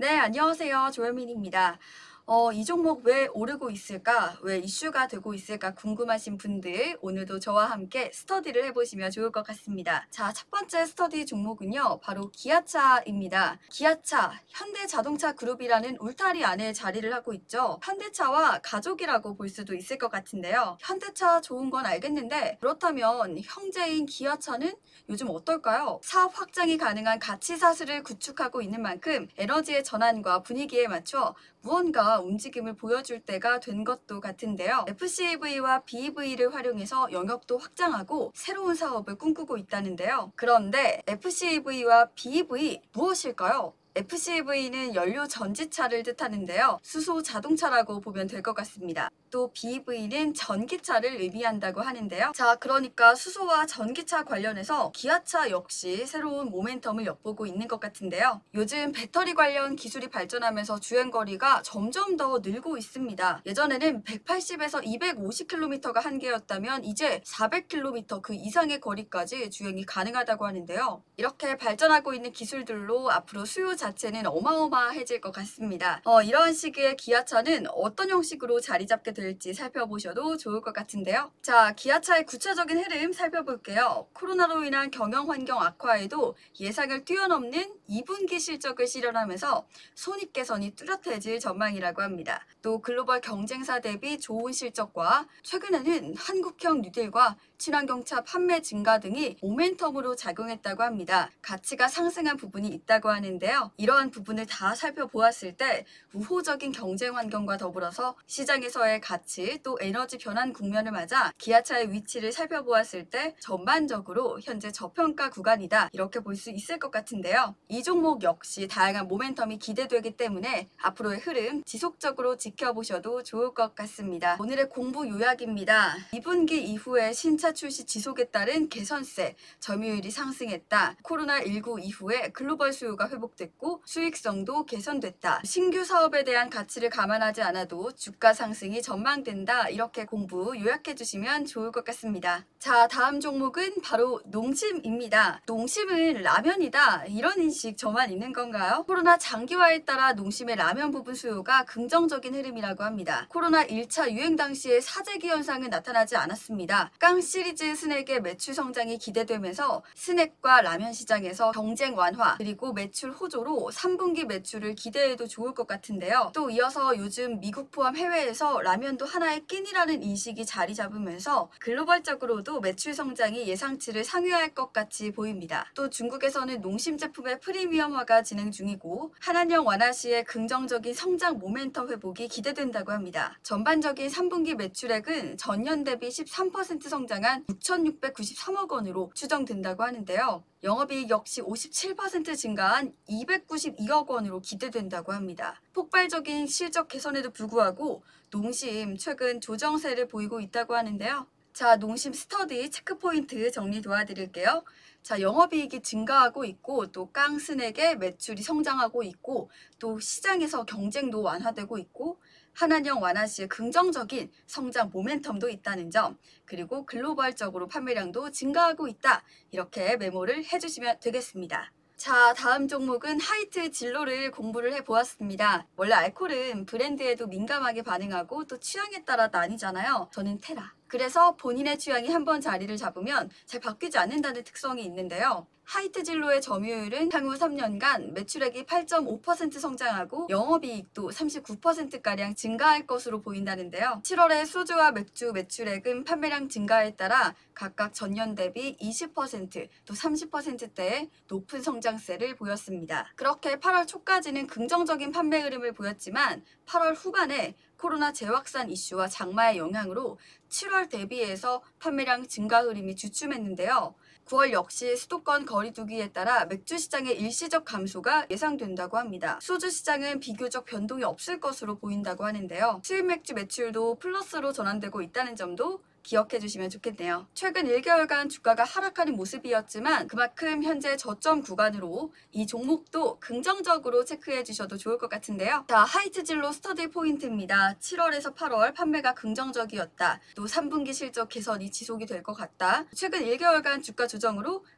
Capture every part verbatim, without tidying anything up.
네, 안녕하세요. 조현민입니다. 어, 이 종목 왜 오르고 있을까? 왜 이슈가 되고 있을까? 궁금하신 분들 오늘도 저와 함께 스터디를 해보시면 좋을 것 같습니다. 자, 첫 번째 스터디 종목은요. 바로 기아차입니다. 기아차, 현대자동차 그룹이라는 울타리 안에 자리를 하고 있죠. 현대차와 가족이라고 볼 수도 있을 것 같은데요. 현대차 좋은 건 알겠는데 그렇다면 형제인 기아차는 요즘 어떨까요? 사업 확장이 가능한 가치 사슬을 구축하고 있는 만큼 에너지의 전환과 분위기에 맞춰 무언가 움직임을 보여줄 때가 된 것도 같은데요. 에프씨브이와 비이브이를 활용해서 영역도 확장하고 새로운 사업을 꿈꾸고 있다는데요. 그런데 에프씨브이와 비이브이 무엇일까요? 에프씨브이는 연료 전지차를 뜻하는데요. 수소 자동차라고 보면 될 것 같습니다. 또 비이브이는 전기차를 의미한다고 하는데요. 자, 그러니까 수소와 전기차 관련해서 기아차 역시 새로운 모멘텀을 엿보고 있는 것 같은데요. 요즘 배터리 관련 기술이 발전하면서 주행거리가 점점 더 늘고 있습니다. 예전에는 백팔십에서 이백오십 킬로미터가 한계였다면 이제 사백 킬로미터 그 이상의 거리까지 주행이 가능하다고 하는데요. 이렇게 발전하고 있는 기술들로 앞으로 수요 자체는 어마어마해질 것 같습니다. 어, 이런 시기에 기아차는 어떤 형식으로 자리 잡게 될지 살펴보셔도 좋을 것 같은데요. 자, 기아차의 구체적인 흐름 살펴볼게요. 코로나로 인한 경영 환경 악화에도 예상을 뛰어넘는 이 분기 실적을 실현하면서 손익 개선이 뚜렷해질 전망이라고 합니다. 또 글로벌 경쟁사 대비 좋은 실적과 최근에는 한국형 뉴딜과 친환경차 판매 증가 등이 모멘텀으로 작용했다고 합니다. 가치가 상승한 부분이 있다고 하는데요. 이러한 부분을 다 살펴보았을 때 우호적인 경쟁 환경과 더불어서 시장에서의 가치 또 에너지 변환 국면을 맞아 기아차의 위치를 살펴보았을 때 전반적으로 현재 저평가 구간이다 이렇게 볼 수 있을 것 같은데요. 이 종목 역시 다양한 모멘텀이 기대되기 때문에 앞으로의 흐름 지속적으로 지켜보셔도 좋을 것 같습니다. 오늘의 공부 요약입니다. 이 분기 이후에 신차 출시 지속에 따른 개선세, 점유율이 상승했다. 코로나십구 이후에 글로벌 수요가 회복됐고 수익성도 개선됐다. 신규 사업에 대한 가치를 감안하지 않아도 주가 상승이 전망된다. 이렇게 공부 요약해 주시면 좋을 것 같습니다. 자, 다음 종목은 바로 농심입니다. 농심은 라면이다. 이런 인식 저만 있는 건가요? 코로나 장기화에 따라 농심의 라면 부분 수요가 긍정적인 흐름이라고 합니다. 코로나 일 차 유행 당시에 사재기 현상은 나타나지 않았습니다. 깡 시리즈 스낵의 매출 성장이 기대되면서 스낵과 라면 시장에서 경쟁 완화 그리고 매출 호조로 삼 분기 매출을 기대해도 좋을 것 같은데요. 또 이어서 요즘 미국 포함 해외에서 라면도 하나의 끼니라는 인식이 자리 잡으면서 글로벌적으로도 매출 성장이 예상치를 상회할 것 같이 보입니다. 또 중국에서는 농심 제품의 프리미엄화가 진행 중이고 한한령 완화 시의 긍정적인 성장 모멘텀 회복이 기대된다고 합니다. 전반적인 삼 분기 매출액은 전년 대비 십삼 퍼센트 성장한 육천육백구십삼억 원으로 추정된다고 하는데요. 영업이익 역시 오십칠 퍼센트 증가한 이백구십이억 원으로 기대된다고 합니다. 폭발적인 실적 개선에도 불구하고 농심 최근 조정세를 보이고 있다고 하는데요. 자, 농심 스터디 체크포인트 정리 도와드릴게요. 자, 영업이익이 증가하고 있고 또 깡스낵의 매출이 성장하고 있고 또 시장에서 경쟁도 완화되고 있고 한한령 완화 시의 긍정적인 성장 모멘텀도 있다는 점 그리고 글로벌적으로 판매량도 증가하고 있다. 이렇게 메모를 해주시면 되겠습니다. 자, 다음 종목은 하이트 진로를 공부를 해보았습니다. 원래 알코올은 브랜드에도 민감하게 반응하고 또 취향에 따라 나뉘잖아요. 저는 테라. 그래서 본인의 취향이 한번 자리를 잡으면 잘 바뀌지 않는다는 특성이 있는데요. 하이트 진로의 점유율은 향후 삼 년간 매출액이 팔 점 오 퍼센트 성장하고 영업이익도 삼십구 퍼센트가량 증가할 것으로 보인다는데요. 칠월에 소주와 맥주 매출액은 판매량 증가에 따라 각각 전년 대비 이십 퍼센트 또 삼십 퍼센트대의 높은 성장세를 보였습니다. 그렇게 팔월 초까지는 긍정적인 판매 흐름을 보였지만 팔월 후반에 코로나 재확산 이슈와 장마의 영향으로 칠월 대비해서 판매량 증가 흐름이 주춤했는데요. 구월 역시 수도권 거리두기에 따라 맥주 시장의 일시적 감소가 예상된다고 합니다. 소주 시장은 비교적 변동이 없을 것으로 보인다고 하는데요. 수입 맥주 매출도 플러스로 전환되고 있다는 점도 기억해 주시면 좋겠네요. 최근 일 개월간 주가가 하락하는 모습이었지만 그만큼 현재 저점 구간으로 이 종목도 긍정적으로 체크해 주셔도 좋을 것 같은데요. 자, 하이트 진로 스터디 포인트입니다. 칠월에서 팔월 판매가 긍정적이었다. 또 삼 분기 실적 개선이 지속이 될 것 같다. 최근 일 개월간 주가 조정으로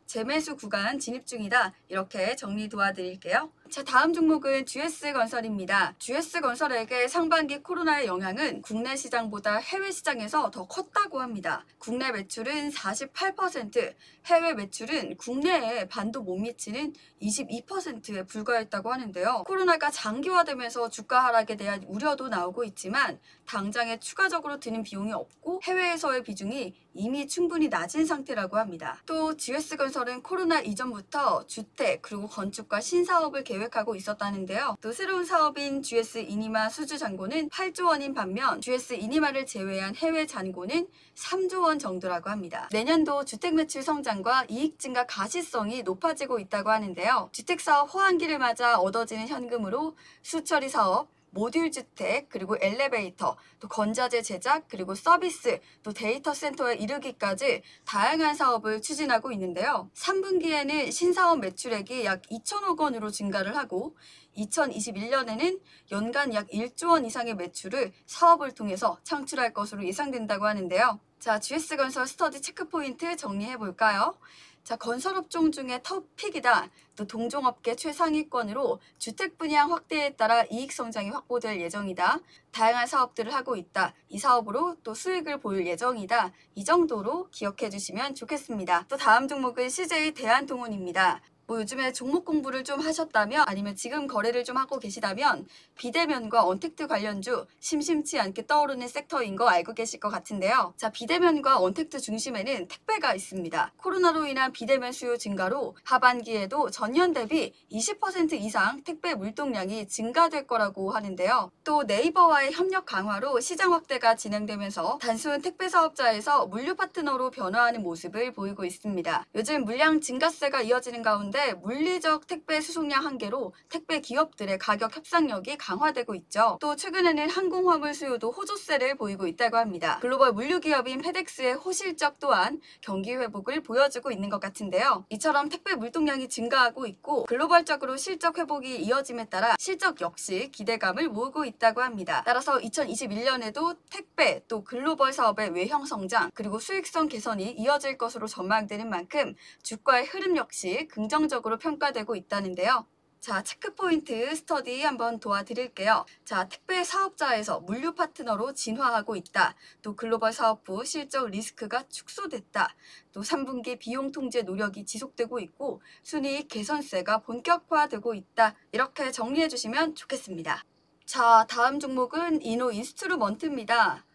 재매수 구간 진입 중이다. 이렇게 정리 도와드릴게요. 자, 다음 종목은 지에스건설입니다. 지에스건설에게 상반기 코로나의 영향은 국내 시장보다 해외 시장에서 더 컸다고 합니다. 국내 매출은 사십팔 퍼센트, 해외 매출은 국내에 반도 못 미치는 이십이 퍼센트에 불과했다고 하는데요. 코로나가 장기화되면서 주가 하락에 대한 우려도 나오고 있지만 당장에 추가적으로 드는 비용이 없고 해외에서의 비중이 이미 충분히 낮은 상태라고 합니다. 또 지에스건설은 코로나 이전부터 주택 그리고 건축과 신사업을 계획하고 있었다는데요. 또 새로운 사업인 지에스 이니마 수주 잔고는 팔조 원인 반면 지에스 이니마를 제외한 해외 잔고는 삼조 원 정도라고 합니다. 내년도 주택 매출 성장과 이익 증가 가시성이 높아지고 있다고 하는데요. 주택사업 호황기를 맞아 얻어지는 현금으로 수처리 사업, 모듈 주택, 그리고 엘리베이터, 또 건자재 제작, 그리고 서비스, 또 데이터 센터에 이르기까지 다양한 사업을 추진하고 있는데요. 삼 분기에는 신사업 매출액이 약 이천억 원으로 증가를 하고 이천이십일 년에는 연간 약 일조 원 이상의 매출을 사업을 통해서 창출할 것으로 예상된다고 하는데요. 자, 지에스건설 스터디 체크포인트 정리해볼까요? 자, 건설업종 중에 톱픽이다. 또 동종업계 최상위권으로 주택 분양 확대에 따라 이익 성장이 확보될 예정이다. 다양한 사업들을 하고 있다. 이 사업으로 또 수익을 볼 예정이다. 이 정도로 기억해 주시면 좋겠습니다. 또 다음 종목은 씨제이 대한통운입니다. 뭐 요즘에 종목 공부를 좀 하셨다면 아니면 지금 거래를 좀 하고 계시다면 비대면과 언택트 관련주 심심치 않게 떠오르는 섹터인 거 알고 계실 것 같은데요. 자, 비대면과 언택트 중심에는 택배가 있습니다. 코로나로 인한 비대면 수요 증가로 하반기에도 전년 대비 이십 퍼센트 이상 택배 물동량이 증가될 거라고 하는데요. 또 네이버와의 협력 강화로 시장 확대가 진행되면서 단순 택배 사업자에서 물류 파트너로 변화하는 모습을 보이고 있습니다. 요즘 물량 증가세가 이어지는 가운데 물리적 택배 수송량 한계로 택배 기업들의 가격 협상력이 강화되고 있죠. 또 최근에는 항공화물 수요도 호조세를 보이고 있다고 합니다. 글로벌 물류 기업인 페덱스의 호실적 또한 경기 회복을 보여주고 있는 것 같은데요. 이처럼 택배 물동량이 증가하고 있고 글로벌적으로 실적 회복이 이어짐에 따라 실적 역시 기대감을 모으고 있다고 합니다. 따라서 이천이십일 년에도 택배 또 글로벌 사업의 외형 성장 그리고 수익성 개선이 이어질 것으로 전망되는 만큼 주가의 흐름 역시 긍정 적으로 평가되고 있다는데요. 자, 체크포인트 스터디 한번 도와드릴게요. 자, 택배 사업자에서 물류 파트너로 진화하고 있다. 또 글로벌 사업부 실적 리스크가 축소됐다. 또 삼 분기 비용 통제 노력이 지속되고 있고 순이익 개선세가 본격화되고 있다. 이렇게 정리해 주시면 좋겠습니다. 자, 다음 종목은 이노인스트루먼트입니다.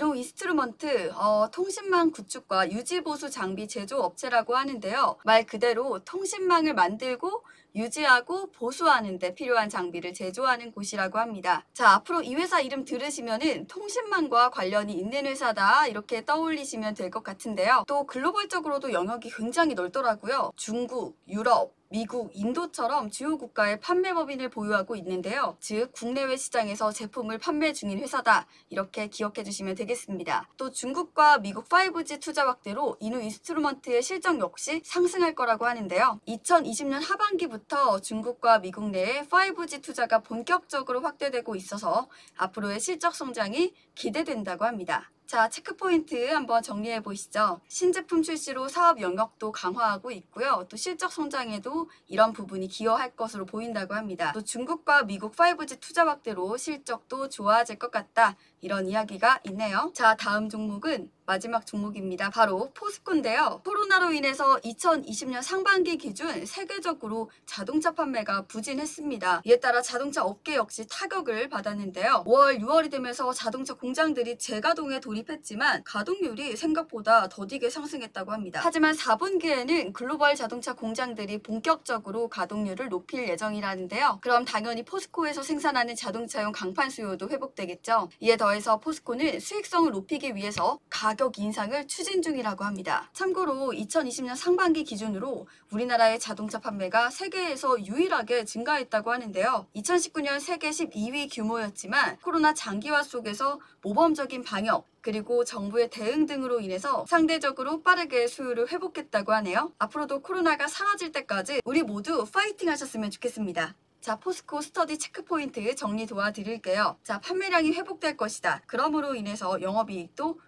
이노인스트루먼트 어, 통신망 구축과 유지보수 장비 제조 업체라고 하는데요. 말 그대로 통신망을 만들고 유지하고 보수하는 데 필요한 장비를 제조하는 곳이라고 합니다. 자, 앞으로 이 회사 이름 들으시면은 통신망과 관련이 있는 회사다 이렇게 떠올리시면 될 것 같은데요. 또 글로벌적으로도 영역이 굉장히 넓더라고요. 중국, 유럽, 미국, 인도처럼 주요 국가의 판매 법인을 보유하고 있는데요. 즉 국내외 시장에서 제품을 판매 중인 회사다. 이렇게 기억해 주시면 되겠습니다. 또 중국과 미국 파이브지 투자 확대로 이노인스트루먼트의 실적 역시 상승할 거라고 하는데요. 이천이십 년 하반기부터 중국과 미국 내에 파이브지 투자가 본격적으로 확대되고 있어서 앞으로의 실적 성장이 기대된다고 합니다. 자, 체크포인트 한번 정리해 보시죠. 신제품 출시로 사업 영역도 강화하고 있고요. 또 실적 성장에도 이런 부분이 기여할 것으로 보인다고 합니다. 또 중국과 미국 파이브지 투자 확대로 실적도 좋아질 것 같다. 이런 이야기가 있네요. 자, 다음 종목은 마지막 종목입니다. 바로 포스코인데요. 코로나로 인해서 이천이십 년 상반기 기준 세계적으로 자동차 판매가 부진했습니다. 이에 따라 자동차 업계 역시 타격을 받았는데요. 오월, 유월이 되면서 자동차 공장들이 재가동에 돌입했지만 가동률이 생각보다 더디게 상승했다고 합니다. 하지만 사 분기에는 글로벌 자동차 공장들이 본격적으로 가동률을 높일 예정이라는데요. 그럼 당연히 포스코에서 생산하는 자동차용 강판 수요도 회복되겠죠. 이에 더해서 포스코는 수익성을 높이기 위해서 가격 가격 인상을 추진 중이라고 합니다. 참고로 이천이십 년 상반기 기준으로 우리나라의 자동차 판매가 세계에서 유일하게 증가했다고 하는데요. 이천십구 년 세계 십이 위 규모였지만 코로나 장기화 속에서 모범적인 방역 그리고 정부의 대응 등으로 인해서 상대적으로 빠르게 수요를 회복했다고 하네요. 앞으로도 코로나가 사라질 때까지 우리 모두 파이팅 하셨으면 좋겠습니다. 자, 포스코 스터디 체크포인트 정리 도와드릴게요. 자, 판매량이 회복될 것이다. 그러므로 인해서 영업이익도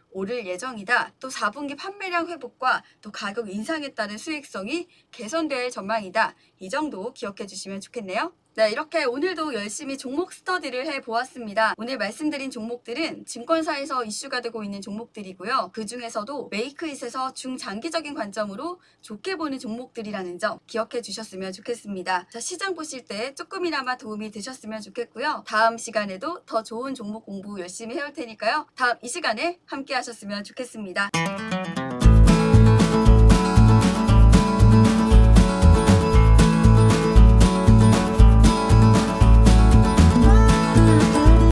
오를 예정이다. 또 사 분기 판매량 회복과 또 가격 인상에 따른 수익성이 개선될 전망이다. 이 정도 기억해 주시면 좋겠네요. 네, 이렇게 오늘도 열심히 종목 스터디를 해보았습니다. 오늘 말씀드린 종목들은 증권사에서 이슈가 되고 있는 종목들이고요. 그 중에서도 메이크잇에서 중장기적인 관점으로 좋게 보는 종목들이라는 점 기억해 주셨으면 좋겠습니다. 자, 시장 보실 때 조금이나마 도움이 되셨으면 좋겠고요. 다음 시간에도 더 좋은 종목 공부 열심히 해올 테니까요. 다음 이 시간에 함께 하셨으면 좋겠습니다.